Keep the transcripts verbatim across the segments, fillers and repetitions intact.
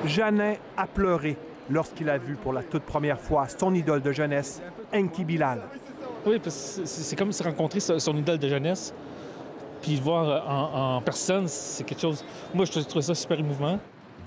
Janin a pleuré lorsqu'il a vu pour la toute première fois son idole de jeunesse, Enki Bilal. Oui, parce que c'est comme se rencontrer son idole de jeunesse, puis le voir en, en personne, c'est quelque chose... Moi, je trouve ça super émouvant.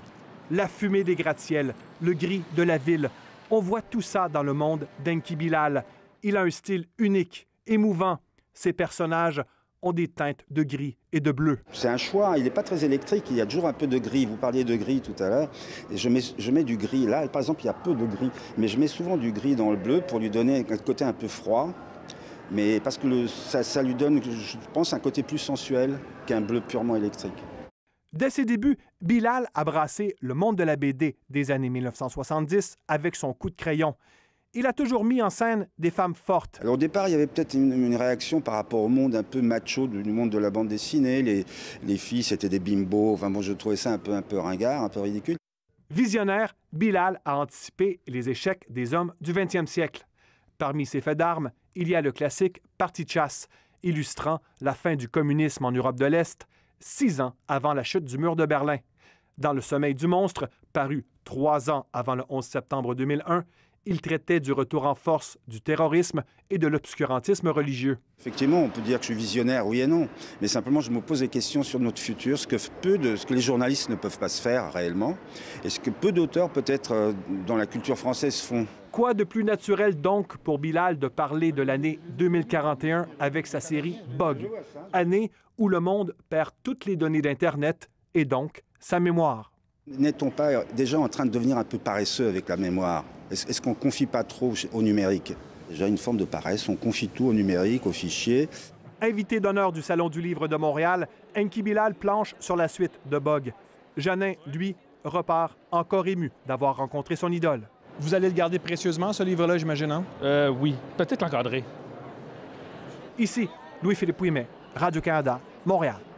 La fumée des gratte-ciels, le gris de la ville, on voit tout ça dans le monde d'Enki Bilal. Il a un style unique, émouvant. Ses personnages ont des teintes de gris et de bleu. C'est un choix, il n'est pas très électrique, il y a toujours un peu de gris. Vous parliez de gris tout à l'heure, et je mets, je mets du gris. Là, par exemple, il y a peu de gris, mais je mets souvent du gris dans le bleu pour lui donner un côté un peu froid, mais parce que le, ça, ça lui donne, je pense, un côté plus sensuel qu'un bleu purement électrique. Dès ses débuts, Bilal a brassé le monde de la B D des années mille neuf cent soixante-dix avec son coup de crayon. Il a toujours mis en scène des femmes fortes. Alors au départ, il y avait peut-être une, une réaction par rapport au monde un peu macho du monde de la bande dessinée. Les, les filles, c'était des bimbos. Enfin bon, je trouvais ça un peu, un peu ringard, un peu ridicule. Visionnaire, Bilal a anticipé les échecs des hommes du vingtième siècle. Parmi ses faits d'armes, il y a le classique Parti de chasse, illustrant la fin du communisme en Europe de l'Est, six ans avant la chute du mur de Berlin. Dans Le sommeil du monstre, paru trois ans avant le onze septembre deux mille un, il traitait du retour en force du terrorisme et de l'obscurantisme religieux. Effectivement, on peut dire que je suis visionnaire, oui et non. Mais simplement, je me pose des questions sur notre futur, ce que, peu de, ce que les journalistes ne peuvent pas se faire réellement, et ce que peu d'auteurs, peut-être, dans la culture française font. Quoi de plus naturel donc pour Bilal de parler de l'année deux mille quarante et un avec sa série Bug, année où le monde perd toutes les données d'Internet et donc sa mémoire. N'est-on pas déjà en train de devenir un peu paresseux avec la mémoire? Est-ce est-ce qu'on ne confie pas trop au numérique? Déjà une forme de paresse, on confie tout au numérique, au fichier. Invité d'honneur du Salon du Livre de Montréal, Enki Bilal planche sur la suite de Bug. Janin, lui, repart encore ému d'avoir rencontré son idole. Vous allez le garder précieusement, ce livre-là, j'imagine, hein? Euh, oui, peut-être l'encadrer. Ici, Louis-Philippe Ouimet, Radio-Canada, Montréal.